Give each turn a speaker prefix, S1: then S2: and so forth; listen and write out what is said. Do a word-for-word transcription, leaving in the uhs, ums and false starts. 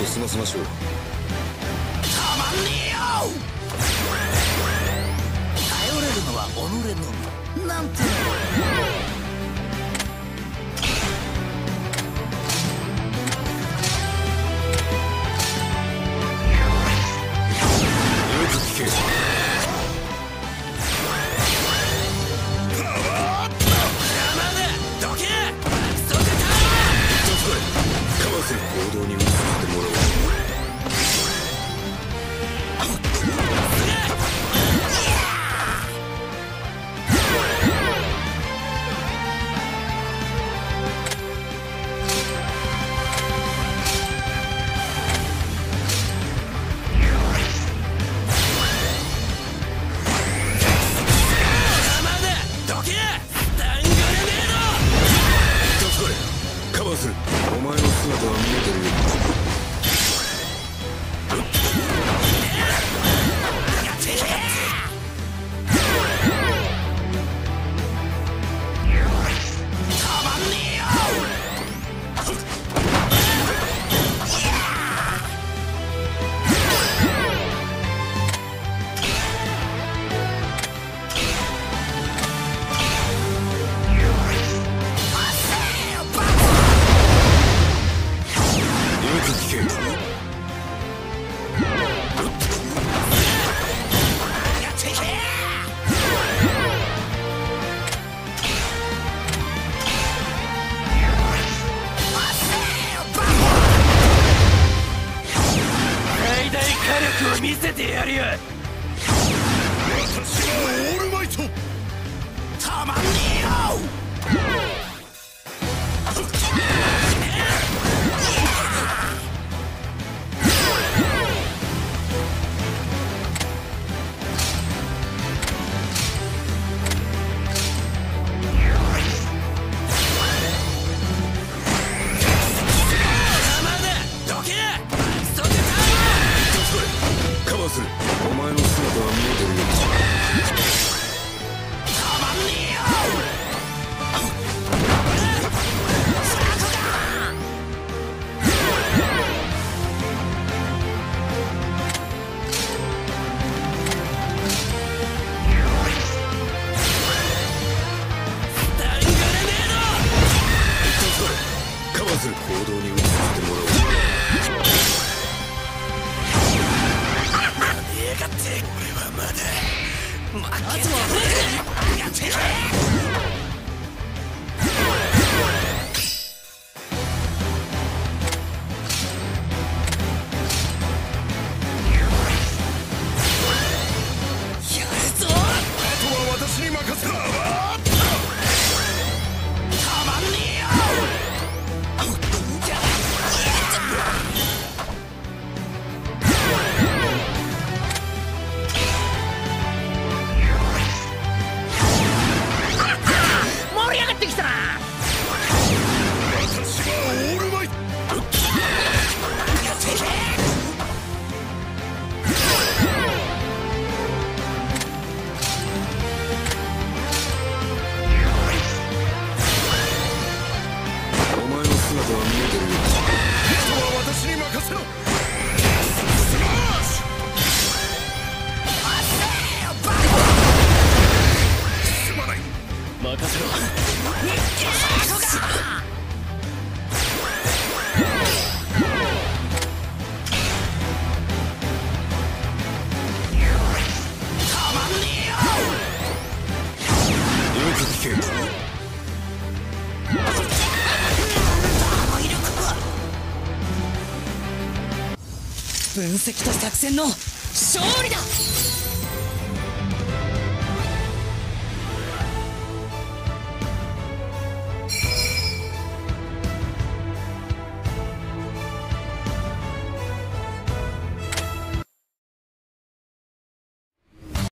S1: 済ませましょう。
S2: たまんねえよ。頼れるのは己のみなんて。
S1: よく聞け。行動に移してもらおう。カバーする。お前の姿は見えてるよ。
S2: 見せてやるよ。
S1: 私はオールマイト。
S2: たまんねえよ。
S1: する。お前の姿は見えてるよ。
S2: たまんねえよ。
S1: カバーする。行動に移してもらおう。
S2: 俺はまだ負けてやってくれ。やるぞ。あとは私に任せろ。たまんねえよ。分析と作戦の勝利だ。